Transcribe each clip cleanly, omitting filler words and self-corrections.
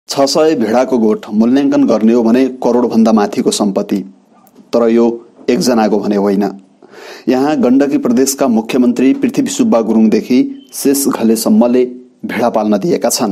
600 भेडाको गोठ मूल्याङ्कन गर्ने हो भने करोडभन्दा माथिको सम्पत्ति, तर यो एकजनाको भने होइन। यहाँ गण्डकी प्रदेशका मुख्यमन्त्री पृथ्वी सुब्बा गुरुङदेखि शेष घलेसम्मले भेडा पाल्न दिएका छन्।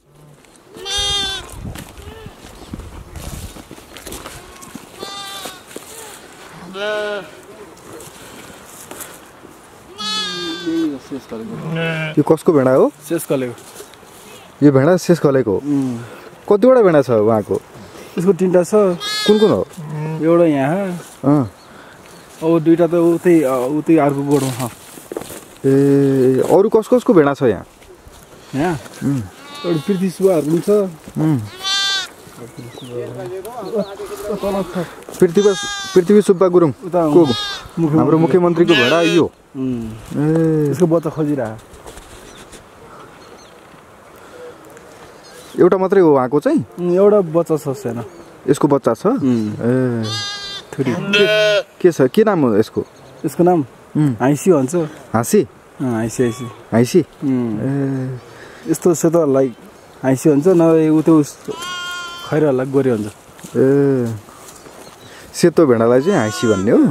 यो कसको भेडा हो? शेषकलेको। यो भेडा शेषकलेको हो। कतिवटा भेडा छ उहाँको? यसको 3टा छ। कुन कुन हो? एउटा यहाँ, अब 2टा त उतै अर्को गोठमा। ए, अरू कसको भेडा छ यहाँ? यहाँ एउटा पृथ्वी सुब्बाहरूको छ। पृथ्वी सुब्बा गुरुङ हाम्रो मुख्यमन्त्रीको भेडा यो। यसको बच्चा खोजिरहेको। एउटा मात्रै हो उहाँको चाहिँ? एउटा बच्चा छ सानो। यसको बच्चा छ? ए, थोरी के छ? के नाम हो यसको? यसको नाम हाइसी भन्छ। हाँसी? हाइसी। यस्तो सेतो लाइक हाइसी भन्छ, नभए उतो खैरहल्ला गोरे हुन्छ। ए, सेतो भेडालाई चाहिँ हाइसी भन्ने हो।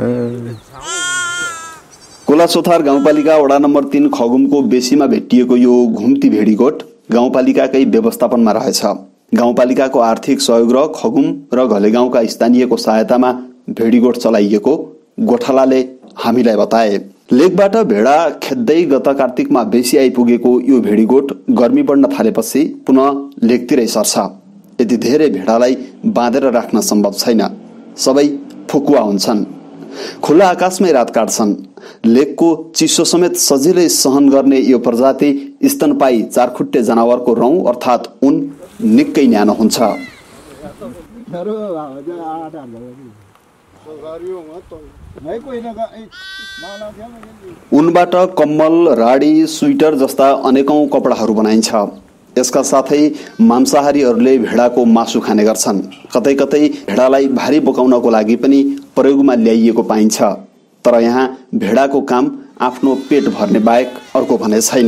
कोलासोथार गाउँपालिका वडा नम्बर 3 खगुमको बेसीमा भेटिएको यो घुम्ती भेडीगोठ गाउँपालिकाकै व्यवस्थापनमा रहेछ। गाउँपालिकाको आर्थिक सहयोग र खगुम र घलेगाउँका स्थानीयको सहायतामा भेडीगोठ चलाइएको गोठालाले हामीलाई बताए। लेकबाट भेडा खेद्दै गत कार्तिकमा बेसी आइपुगेको यो भेडीगोठ गर्मी बढ्न थालेपछि पुनः लेकतिरै सर्छ। यति धेरै भेडालाई बाँधेर राख्न सम्भव छैन, सबै फुकुवा हुन्छन्। खुला आकाशमै रात काट्छन्। लेकको चिसो समेत सजिलै सहन गर्ने यो प्रजाति स्तनपायी चारखुट्टे जनावरको रौँ अर्थात् उन निकै न्यानो हुन्छ। उनबाट कम्मल, राडी, स्वेटर जस्ता अनेकौं कपडाहरू बनाइन्छ। यसका साथै मांसाहारीहरूले भेडाको मासु खाने गर्छन्। कतै कतै भेडालाई भारी बोकाउनको लागि पनि प्रयोगमा ल्याइएको पाइन्छ। तर यहाँ भेडाको काम आफ्नो पेट भर्ने बाहेक अर्को भने छैन।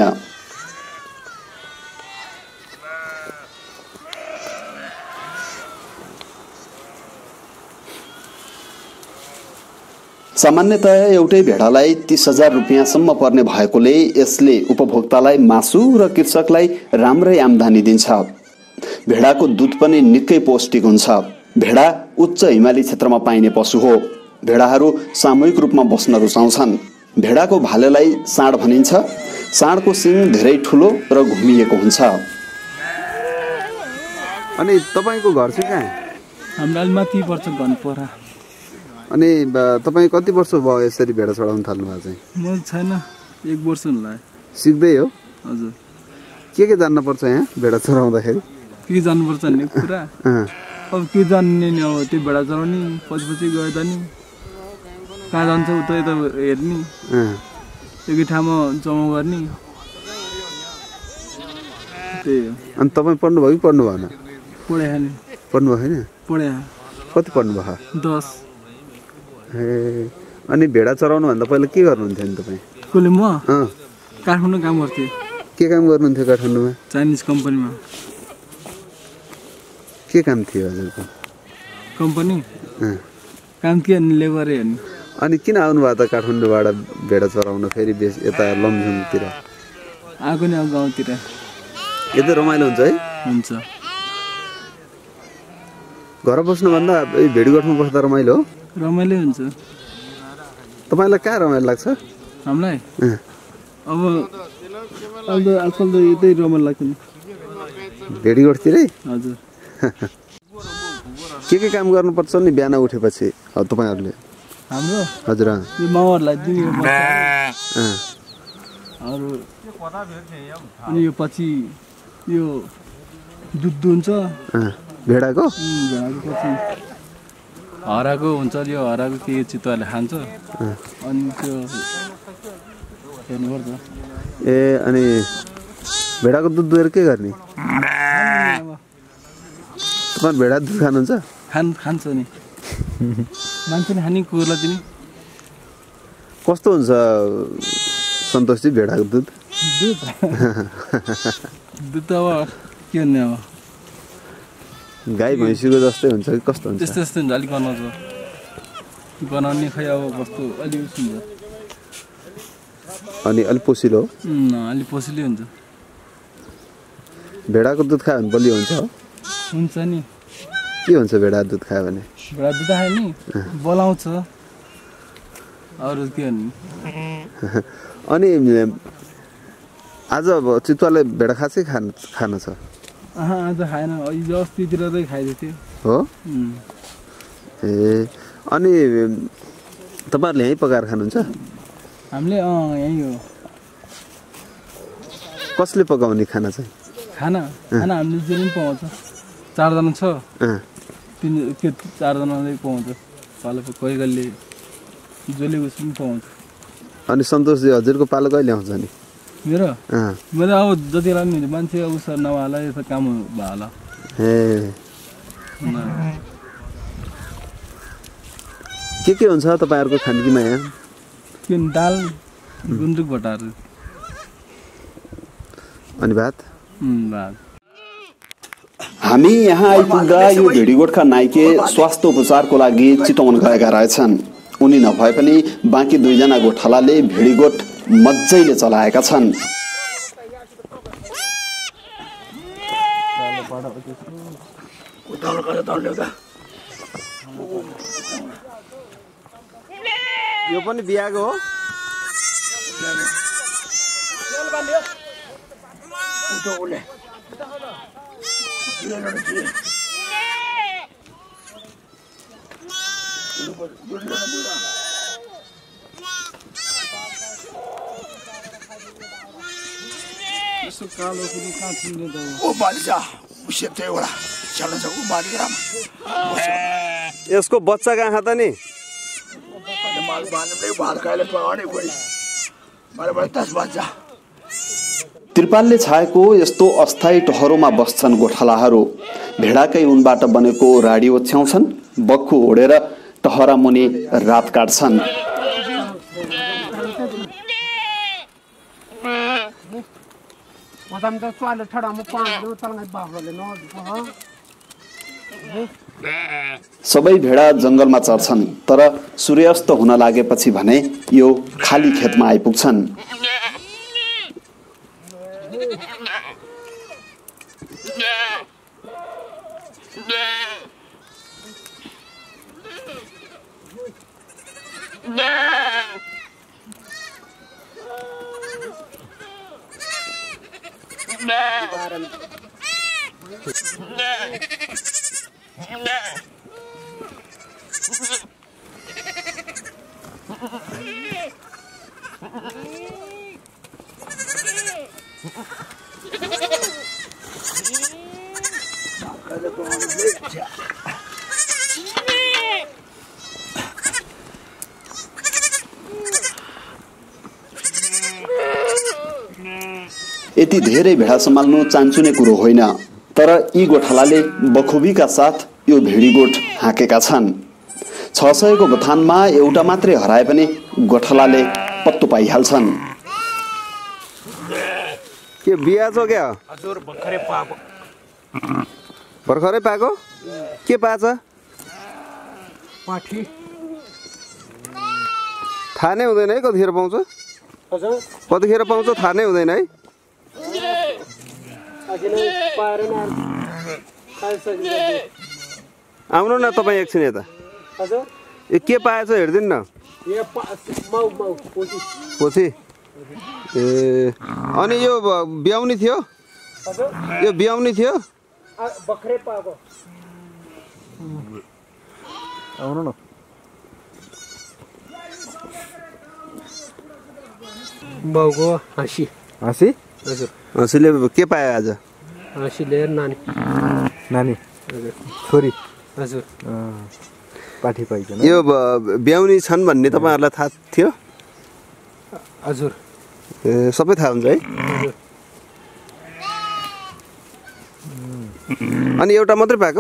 सामान्यतया एउटै भेडालाई 30,000 रुपियाँसम्म पर्ने भएकोले यसले उपभोक्तालाई मासु र कृषकलाई राम्रै आम्दानी दिन्छ। भेडाको दुध पनि निकै पौष्टिक हुन्छ। भेडा उच्च हिमाली क्षेत्रमा पाइने पशु हो। भेडाहरू सामूहिक रूपमा बस्न रुचाउँछन्। भेडाको भालेलाई साँड भनिन्छ। साँडको सिङ धेरै ठुलो र घुमिएको हुन्छ। अनि तपाईको घर चाहिँ कहाँ? हाम्रो माथि पर्छ घनपरा। अनि तपाईँ कति वर्ष भयो यसरी भेडा चढाउन थाल्नु भएको चाहिँ? म छैन, 1 वर्ष हुन लाग्यो। सिक्दै हो? हजुर। के जान्न पर्छ यहाँ भेडा चढाउँदाखेरि? के जान्नुपर्छ भन्ने कुरा? अब के जान्ने नि, अब त्यो भेडा चढाउने पछि गयो त नि कहाँ जान्छ उता यता हेर्ने, एकै ठाउँमा जम्मा गर्ने, त्यही हो। अनि तपाईँ पढ्नु भयो कि पढ्नु भएन? पढायो नि। पढ्नु भयो होइन? पढायो। कति पढ्नु भयो? 10। ए, अनि भेडा चराउनु भन्दा पहिला के गर्नुहुन्थ्यो नि तपाईँ? कसले? म काठमाडौँ काम गर्थेँ। के काम गर्नुहुन्थ्यो काठमाडौँमा? चाइनिज कम्पनीमा। के काम थियो हजुरको? कम्पनी काम के अनि लेबरै हेर्ने। अनि किन आउनुभयो त काठमाडौँबाट भेडा चराउन फेरि यता लमजुङतिर? आएको नि अब गाउँतिर। यतै रमाइलो हुन्छ है? हुन्छ। घर बस्नुभन्दा भेडीगोठमा बस्दा रमाइलो हो? रमाइलो हुन्छ। तपाईँलाई कहाँ रमाइलो लाग्छ? हामीलाई अब आजकल त यतै रमाइलो लाग्छ नि, भेडीगोठतिरै। हजुर। के काम गर्नुपर्छ नि बिहान उठेपछि तपाईँहरूले? हाम्रो हजुर यो माउहरूलाई दिने अरू, अनि यो पछि यो दुध हुन्छ भेडाको। भेडाको पछि हराको हुन्छ, यो हराको के चितुवाले खान्छ, अनि त्यो हेर्नुपर्छ। ए, अनि भेडाको दुध दुहेर के गर्ने? तपाईँ भेडा दुध खानुहुन्छ? खान्छ नि, मान्छेले खाने कुकुरलाई दिने। कस्तो हुन्छ सन्तोषजी भेडाको दुध? दुध त अब के भन्ने, अब गाई भैँसीको जस्तै हुन्छ कि कस्तो हुन्छ? त्यस्तै हुन्छ, अलिक गनाउँछ। गनाउने खै अब कस्तो अलि उस हुन्छ। अनि अलि पोसिलो हो? अलि पोसिलो हुन्छ। भेडाको दुध खायो भने बलियो हुन्छ? हुन्छ नि। के हुन्छ भेडा दुध खायो भने? भेडा दुध खायो नि बोलाउँछ, अरू के हो नि। अनि आज अब चितुवाले भेडा खासै खाना छ? आज खाएन, हिजो अस्तितिर चाहिँ खाइदिएको थियो। हो? ए अनि तपाईँहरूले यहीँ पकाएर खानुहुन्छ? हामीले यहीँ हो। कसले पकाउने खाना चाहिँ? खाना हामीले जे पनि पाउँछ। 4 जना छ, 4 जनाले पाउँछ। पालो कोही कहिले जसले उस पनि पाउँछ। अनि सन्तोषजी हजुरको पालो कहिले आउँछ नि? मेरो अब जति बेला नि मान्छे उस नभएला यस्तो काम भयो होला। के हुन्छ तपाईँहरूको खानपिनमा यहाँ? दाल, गुन्द्रुक भटाहरू अनि भात। हामी यहाँ आइपुग्दा यो भेडीगोठका नाइके स्वास्थ्य उपचारको लागि चितवन गएका रहेछन्। उनी नभए पनि बाँकी 2 जना गोठालाले भेडीगोठ मज्जैले चलाएका छन्। यो पनि बिहाको हो? यसको बच्चा कहाँ खाता नि? त्रिपालले छाएको यस्तो अस्थायी टहरोमा बस्छन् गोठालाहरू। भेडाकै उनबाट बनेको राडी ओछ्याउँछन्, बक्खु ओढेर टहरा मुनि रात काट्छन्। सबै भेडा जंगलमा चर्छन्, तर सूर्यास्त हुन लागेपछि भने यो खाली खेतमा आइपुग्छन्। यति धेरै भेडा सम्हाल्नु चान्चुने कुरो होइन, तर यी गोठालाले बखुबीका साथ यो भेडीगोठ हाँकेका छन्। 600 को बथानमा एउटा मात्रै हराए पनि गोठालाले पत्तो पाइहाल्छन्। के बिहा छ क्या? हजुर भर्खरै पाएको। भर्खरै पाएको? के पाछ? पाठी। थाहा नै हुँदैन है कतिखेर पाउँछ? हजुर कतिखेर पाउँछ थाहा नै हुँदैन है? आउनु न तपाईँ एकछिन यता। ए के पाएछ हेरिदिनु न। पोथी। ए अनि यो ब्याउनी थियो? यो ब्याउनी थियो? भर्खरै पाएको। आउनु न। बाउको हाँसी। हाँसी? हजुर। हाँसीले के पायो आज? हाँसीले नानी। नानी? छोरी? हजुर। पाठी पाइछन्। यो ब्याउनी छन् भन्ने तपाईँहरूलाई थाहा थियो? हजुर। ए सबै थाहा हुन्छ है? हजुर। अनि एउटा मात्रै पाएको?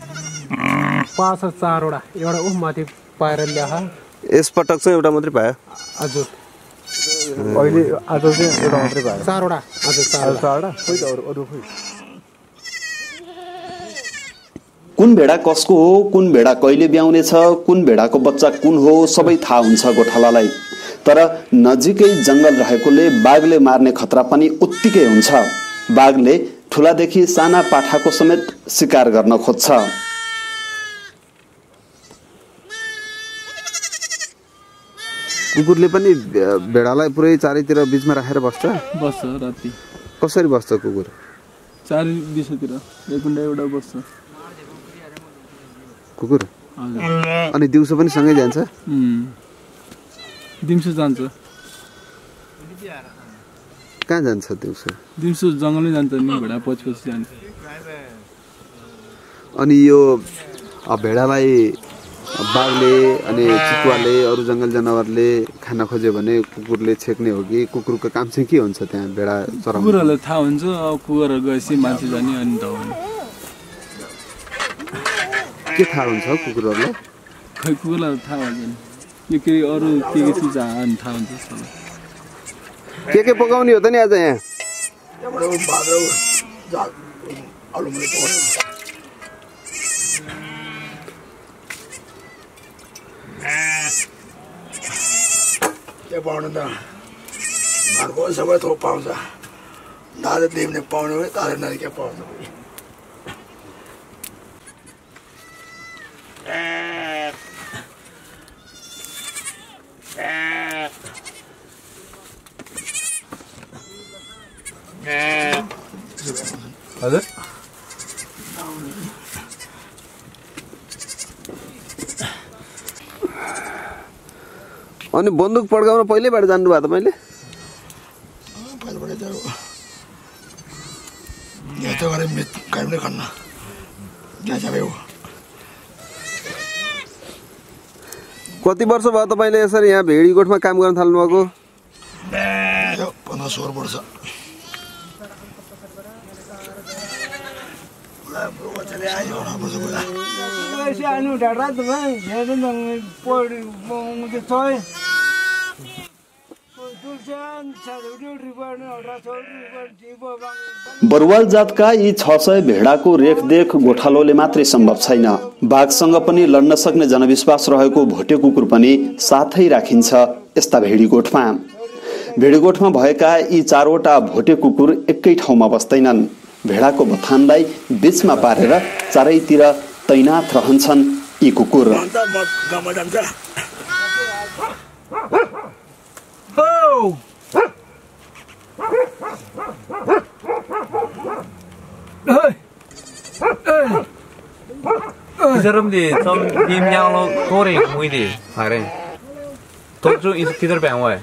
4वटा। एउटा माथि पाएर ल्याहा। यस पटक चाहिँ एउटा मात्रै पायो? हजुर। अहिले आज चाहिँ एउटा मात्रै पायो? 4वटा। हजुर 4वटा। खोइ त अरू खोइ। कुन भेडा कसको हो, कुन भेडा कहिले ब्याउने छ, कुन भेडाको बच्चा कुन हो सबै थाहा हुन्छ गोठालालाई। तर नजिकै जंगल रहेकोले बाघले मार्ने खतरा पनि उत्तिकै हुन्छ। बाघले ठुलादेखि साना पाठाको समेत शिकार गर्न खोज्छ। कुकुरले पनि भेडालाई पुरै चारैतिर बीचमा राखेर बस्छ राति। कसरी बस्छ कुकुर? चारै दिशातिर एकुण्डा एउटा बस्छ कुकुर। अनि दिउँसो पनि सँगै जान्छ? दिउँसो जान्छ। कहाँ जान्छ दिउँसो? दिउँसो जङ्गलै जान्छ नि, भेडा पछि जान्छ। अनि यो भेडालाई बाघले अनि चितुवाले अरू जङ्गल जनावरले खान खोज्यो भने कुकुरले छेक्ने हो कि कुकुरको काम चाहिँ के हुन्छ त्यहाँ भेडा चराउनु? कुकुरहरूलाई थाहा हुन्छ। अब कुकुरहरू गएपछि मान्छे जाने अनि धाउने। के थाहा हुन्छ कुकुरहरूलाई? खै कुकुरलाई थाहा हुँदैन। के अरू के चिज अनि थाहा हुन्छ। के पकाउने हो त नि आज यहाँ? के पाउनु त घरको सबै थोक पाउँछ। दाजु दिने पाउने हो, दाजु नदी के पाउँछ। हजुर अनि बन्दुक पड्काउन पहिल्यैबाट जान्नुभयो तपाईँले? पहिलेबाट जाऊ यस्तो गरे कायम नै खन्न जाबे हो। कति वर्ष भयो तपाईँले यसरी यहाँ भेडीगोठमा काम गर्न थाल्नु भएको? 15-16 वर्ष। बरुवाल जातका यी 600 भेडाको रेखदेख गोठालोले मात्रै सम्भव छैन। बाघसँग पनि लड्न सक्ने जनविश्वास रहेको भोटे कुकुर पनि साथै राखिन्छ यस्ता भेडीगोठमा। भेडीगोठमा भएका यी 4वटा भोटे कुकुर एकै ठाउँमा बस्दैनन्। भेडाको बथानलाई बीचमा पारेर चारैतिर तैनात रहन्छन् यी कुकुर। 사람들이 좀 임양로 고래 무이디 말해. 도주 이스키들 병원.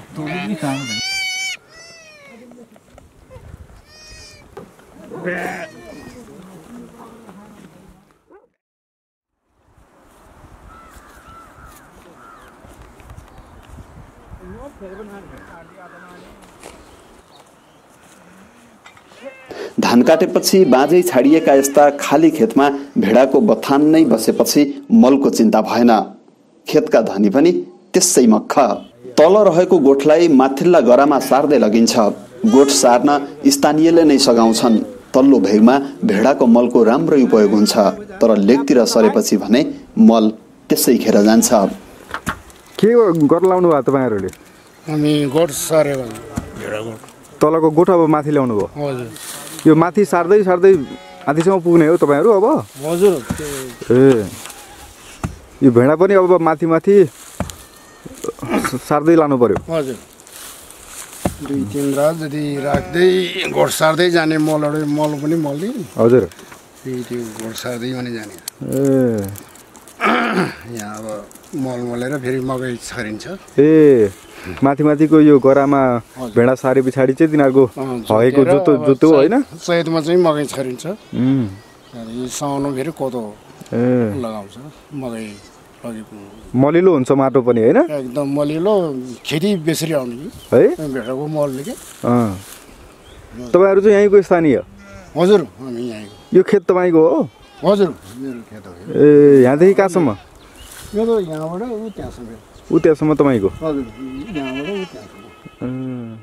धान काटेपछि बाँझै छाडिएका यस्ता खाली खेतमा भेडाको बथान नै बसेपछि मलको चिन्ता भएन। खेतका धनी पनि त्यसै मक्ख। तल रहेको गोठलाई माथिल्ला गरामा सार्दै लगिन्छ। गोठ सार्न स्थानीयले नै सघाउँछन्। तल्लो भेगमा भेडाको मलको राम्रो उपयोग हुन्छ। तर लेकतिर सरेपछि भने मल त्यसै खेर जान्छ। के गर्न लाउनु भयो तपाईहरुले? हामी गोठ सार्यो भेडा गोठ। तलको गोठ अब माथि ल्याउनु भयो? हजुर। यो माथि सार्दै सार्दै माथिसम्म पुग्ने हो तपाईहरु अब? हजुर। ए यो भेडा पनि अब माथि माथि सार्दै लानु पर्यो? हजुर। 2-3 रात जति राख्दै गोठ सार्दै जाने मल पनि मल्दी। हजुर। त्यो गोठ सार्दै पनि जाने। ए यहाँ अब मल मलेर फेरि मकै छरिन्छ। ए माथि माथिको यो गरामा भेडा सारे पछाडि चाहिँ तिनीहरुको भएको जोतो हैन? चैतमा चाहिँ मकै छरिन्छ। अनि साउनमा फेरि कोदो लगाउँछ। मकै मलिलो हुन्छ माटो पनि हैन? एकदम मलिलो, खेती बेसरी आउने है भेडाको मलले के। तपाईहरु चाहिँ यहीँको स्थानीय? हजुर, हामी यहीँको। यो खेत तपाईको हो? हजुर, मेरो खेत हो। ए यहाँदेखि कहाँसम्म? मेरो यहाँबाट उ त्यहाँसम्म। उ त्यहाँसम्म तपाईको? हजुर, यहाँबाट उ त्यहाँसम्म।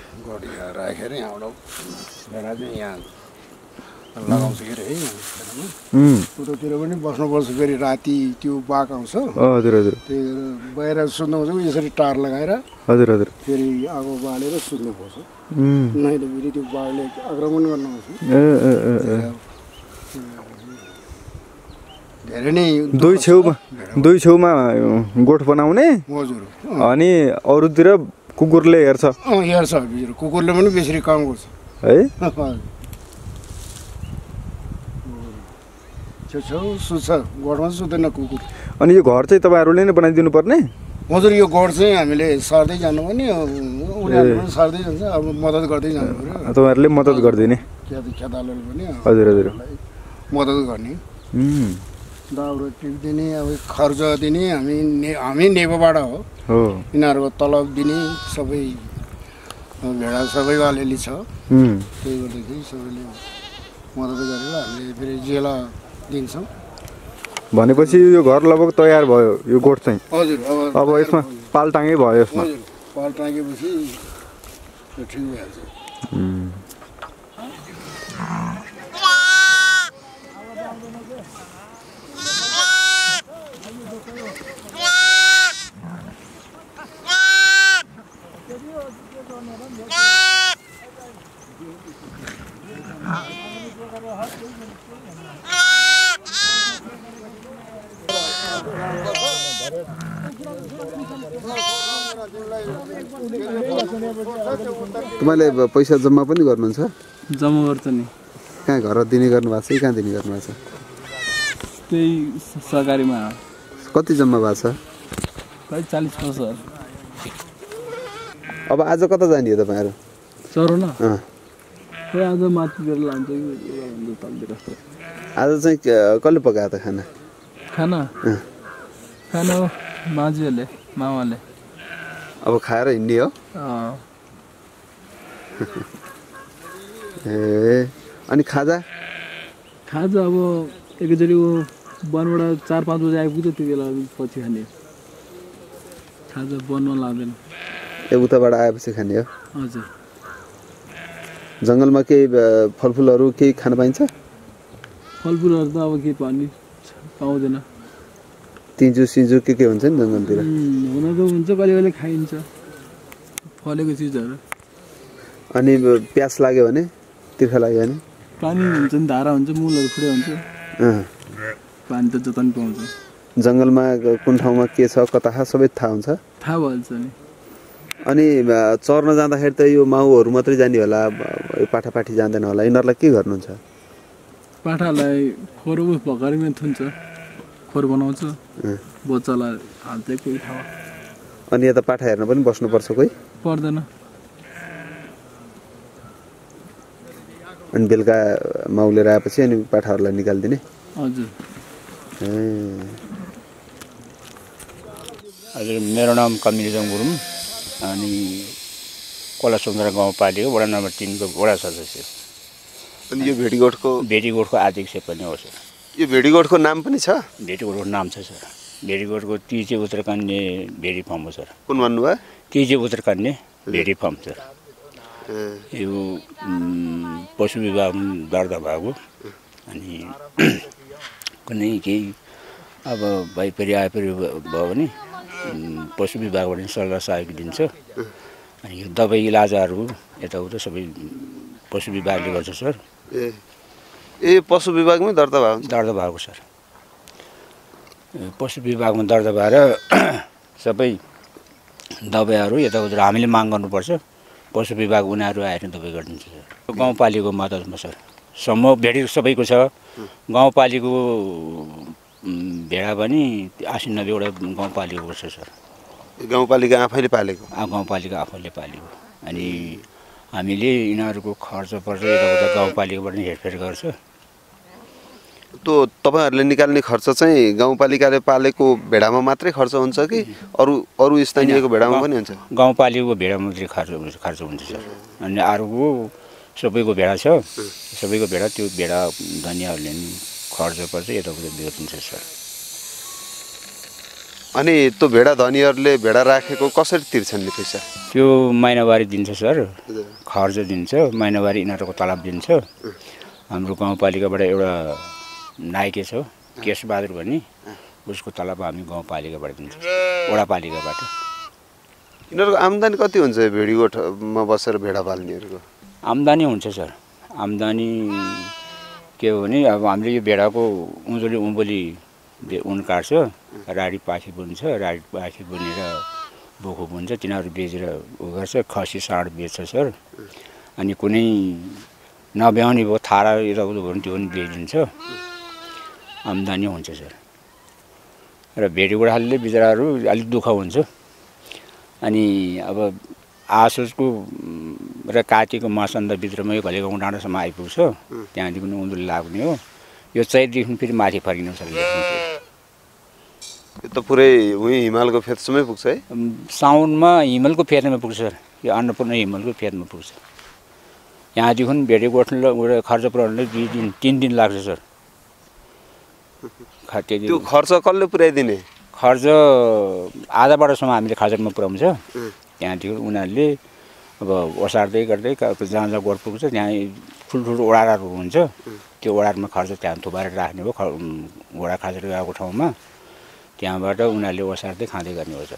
गडिया राखेर यहाँबाट भेडा चाहिँ यहाँ लगाउँछ के रे है। उतातिर पनि बस्नुपर्छ फेरि राति त्यो बाघ आउँछ हजुर हजुर त्यही भएर बाहिर सुत्नुपर्छ यसरी टार लगाएर हजुर हजुर फेरि आगो बालेर सुत्नुपर्छ नै त फेरि त्यो बाघले आक्रमण गर्न आउँछ धेरै नै दुई छेउमा गोठ बनाउने हजुर अनि अरूतिर कुकुरले हेर्छ हेर्छ कुकुरले पनि बेसी काम गर्छ है छेउ सुत्छ गोठमा सुत्दैन कुकुर अनि यो घर चाहिँ तपाईँहरूले नै बनाइदिनु पर्ने हजुर यो गोठ चाहिँ हामीले सार्दै जानु भने उनीहरूले पनि सार्दै जान्छ अब मद्दत गर्दै जानु पर्यो तपाईँहरूले मद्दत गरिदिने खेतालाले पनि हजुर हजुर मद्दत गर्ने दाउरो टिपिदिने अब खर्च दिने हामी नेपोबाट हो यिनीहरूको तलब दिने सबै भेडा सबैको अलिअलि छ त्यही गर्दाखेरि सबैले मद्दत गरेर हामीले फेरि जेला दिन्छौँ भनेपछि यो घर लगभग तयार भयो यो गोठ चाहिँ हजुर अब यसमा पालटाङ्गै भयो यसमा पाल टाँगेपछि ठिक भइहाल्छ तपाईँले पैसा जम्मा पनि गर्नुहुन्छ जम्मा गर्छ नि कहाँ घर दिने गर्नुभएको छ कि कहाँ दिने गर्नुभएको छ त्यही सरकारीमा कति जम्मा भएको छ कति 40 वर्ष अब आज कता जाने हो तपाईँहरू चरो न खोइ आज माथितिर लान्छ कि तलतिर आज चाहिँ कसले पकायो त खाना खाना खाना बाजेहरूले मामाले अब खाएर हिँड्ने हो ए अनि खाजा खाजा अब एकैचोटि वनबाट 4-5 बजे आइपुग्छ त्यो बेला पछि खाने खाजा वनमा लाग्दैन ए उताबाट आएपछि खाने हो हजुर जङ्गलमा केही फलफुलहरू केही खान पाइन्छ फलफुलहरू त अब के पाउँदैन तिजु सिजु के हुन्छ नि जङ्गलतिर हुन त हुन्छ कहिले कहिले खाइन्छ फलेको चिजहरू अनि प्यास लाग्यो भने तिर्खा लाग्यो भने पानी हुन्छ नि धारा हुन्छ मूलहरू फुटे हुन्छ पानी त जता नि पाउँछ जङ्गलमा कुन ठाउँमा के छ कता सबै थाहा हुन्छ थाहा भइहाल्छ नि अनि चर्न जाँदाखेरि त यो माउहरू मात्रै जाने होला पाठापाठी जाँदैन होला यिनीहरूलाई के गर्नुहुन्छ पाठालाई खोर भर्खरमै थुन्छ खोर बनाउँछ बच्चालाई हाल्छ कोही ठाउँ अनि यता पाठा हेर्न पनि बस्नुपर्छ कोही पर्दैन अनि बेलुका माउलेर आएपछि अनि पाठाहरूलाई निकालिदिने हजुर हजुर मेरो नाम कमिलिजङ गुरुङ अनि कोलासुन्द्रा गाउँपालिका वडा नम्बर 3 को वडा सदस्य अनि यो भेडीगोठको अध्यक्ष पनि हो सर यो भेडीगोठको नाम पनि छ भेडीगोठको नाम छ सर भेडीगोठको तिजे उत्तरकन्ने भेडी फार्म हो सर कुन भन्नुभयो तिजे उत्तरकन्ने भेडी फार्म सर यो पशु विभाग दर्ता भएको अनि कुनै केही अब भइपरि आइपरि भयो भने पशु विभागबाट सल्लाह सहयोग दिन्छ अनि यो दबाई इलाजहरू यताउता सबै पशु विभागले गर्छ सर ए पशु विभागमै दर्ता भएको सर पशु विभागमा दर्ता भएर सबै दबाईहरू यताउता हामीले माग गर्नुपर्छ पशु विभाग उनीहरू आएर दबाई गरिदिन्छ सर गाउँपालिकाको मद्दतमा सर समूह भेडी सबैको छ गाउँपालिकाको भेडा पनि 80-90 वटा गाउँपालिकाको छ सर गाउँपालिका आफैले पालेको गाउँपालिका आफैले पालेको अनि हामीले यिनीहरूको खर्च पर्छ यताउता गाउँपालिकाबाट नै हेरफेर गर्छ त्यो तपाईहरुले निकाल्ने खर्च चाहिँ गाउँपालिकाले पालेको भेडामा मात्रै खर्च हुन्छ कि अरु स्थानीयको भेडामा पनि हुन्छ गाउँपालिकाको भेडामा मात्रै खर्च हुन्छ सर अनि अरूको सबैको भेडा छ सबैको भेडा त्यो भेडा धनियाहरूले नि खर्च पर्छ यताउता बेच्नुहुन्छ सर अनि त्यो भेडा धनीहरूले भेडा राखेको कसरी तिर्छन् नि पैसा त्यो महिनावारी दिन्छ सर खर्च दिन्छ महिनावारी यिनीहरूको तलब दिन्छ हाम्रो गाउँपालिकाबाट एउटा नाइके छ केशबहादुर भन्ने उसको तलब हामी गाउँपालिकाबाट दिन्छौँ वडापालिकाबाट। यिनीहरूको आम्दानी कति हुन्छ भेडीगोठमा बसेर भेडा पाल्नेहरूको? आम्दानी हुन्छ सर। आम्दानी के हो भने अब हामीले यो भेडाको उँधोली उँभोली उन काट्छ, राडी पाखी बुन्छ, राडी पाखी बुनेर बोको बुन्छ, तिनीहरू बेचेर उ गर्छ, खसी साँड बेच्छ सर। अनि कुनै नब्याउने भयो थारा यताउता भयो भने त्यो पनि बेचिदिन्छ, आम्दानी हुन्छ सर। र भेडी गोठालेले बिचराहरू अलिक दुःख हुन्छ। अनि अब आसोजको र काटेको मसन्दाभित्रमा यो घलेगाउँ डाँडासम्म आइपुग्छ, त्यहाँदेखि उँधोली लाग्ने हो। यो चैतदेखि फेरि माथि फर्किनु सक्छ। यो त पुरै उही हिमालको फेदसम्मै पुग्छ है? साउनमा हिमालको फेदमा पुग्छ सर। यो अन्नपूर्ण हिमालको फेदमा पुग्छ। यहाँदेखि भेडी गोठले खर्च पुऱ्याउनलाई 2 दिन 3 दिन लाग्छ सर। त्यो खर्च कसले पुर्याइदिने? खर्च आधा बाटोसम्म हामीले खर्चमा पुऱ्याउँछ। त्यहाँदेखि उनीहरूले अब ओसार्दै गर्दै जहाँ जहाँ गोठ पुग्छ त्यहाँ ठुल्ठुलो ओडारहरू हुन्छ, त्यो ओडारमा खर्च त्यहाँ थुपारेर राख्ने हो। घोडा खाजेर गएको ठाउँमा त्यहाँबाट उनीहरूले ओसार्दै खाँदै गर्ने हो सर।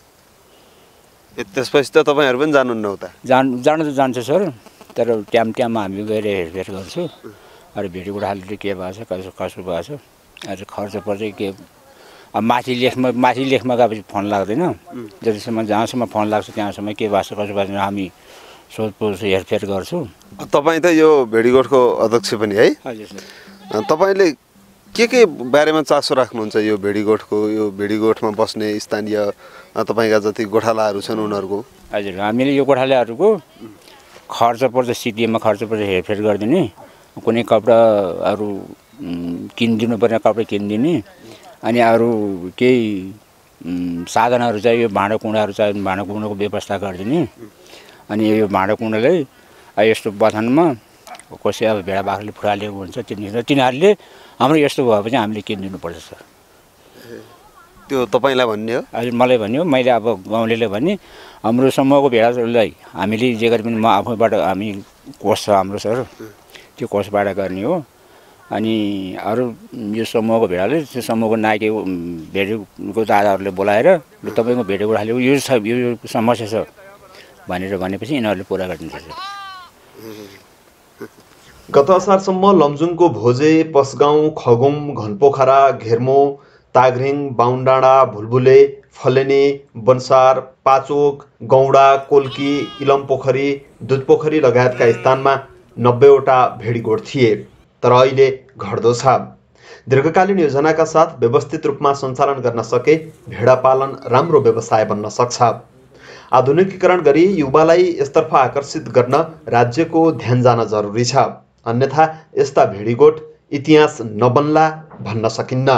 त्यसपछि त तपाईँहरू पनि जानुहुन्न उता? जान त जान्छ सर, तर टाइममा हामी गएर हेरफेर गर्छु। अरू भेडी गोठालेले के भएको छ कसो भएको छ, अझ खर्च पर्छ के। अब माथि लेखमा गएपछि फोन लाग्दैन, जतिसम्म जहाँसम्म फोन लाग्छ त्यहाँसम्म के भएको छ कसो भएको छ हामी सोधपुछ हेरफेर गर्छु। तपाईँ त यो भेडीगोठको अध्यक्ष पनि है? हजुर सर। तपाईँले के बारेमा चासो राख्नुहुन्छ यो भेडीगोठको, यो भेडीगोठमा बस्ने स्थानीय तपाईँका जति गोठालाहरू छन् उनीहरूको? हजुर, हामीले यो गोठालाहरूको खर्च पर्छ, सिटीमा खर्च पर्छ हेरफेर गरिदिने, कुनै कपडाहरू किनिदिनु पर्ने कपडा किनिदिने, अनि अरू केही साधनहरू चाहिँ यो भाँडाकुँडाहरू चाहिँ भाँडाकुँडाको व्यवस्था गरिदिने। अनि यो भाँडाकुँडालाई यस्तो बथानमा कसै अब भेडा बाख्राले फुरालेको हुन्छ तिनीहरूले हाम्रो यस्तो भएपछि हामीले किनिदिनुपर्छ सर। त्यो तपाईँलाई भन्ने हो? हजुर, मलाई भन्यो। मैले अब गाउँलेले भने हाम्रो समूहको भेडालाई हामीले जे गरे पनि म आफैबाट हामी कोष छ हाम्रो सर, त्यो कोषबाट गर्ने हो। अनि अरू यो समूहको भेडाले त्यो समूहको नायके भेडीको दादाहरूले बोलाएर तपाईँको भेडी गोठालेको यो समस्या छ भनेर भनेपछि यिनीहरूले पुरा गरिदिन्छ सर। गत असारसम्म लमजुङको भोजे, पसगाउँ, खगुम, घनपोखरा, घेर्मो, ताघ्रिङ, बाहुनडाँडा, भुलभुले, फलेनी, बन्सार, पाचोक, गौडा, कोल्की, इलमपोखरी, दुधपोखरी लगायतका स्थानमा 90वटा भेडीगोठ थिए। तर अहिले घट्दो छ। दीर्घकालीन योजनाका साथ व्यवस्थित रूपमा सञ्चालन गर्न सके भेडा पालन राम्रो व्यवसाय बन्न सक्छ। आधुनिकीकरण गरी युवालाई यसतर्फ आकर्षित गर्न राज्यको ध्यान जान जरुरी छ, अन्यथा यस्ता भेडीगोठ इतिहास नबन्ला भन्न सकिन्न।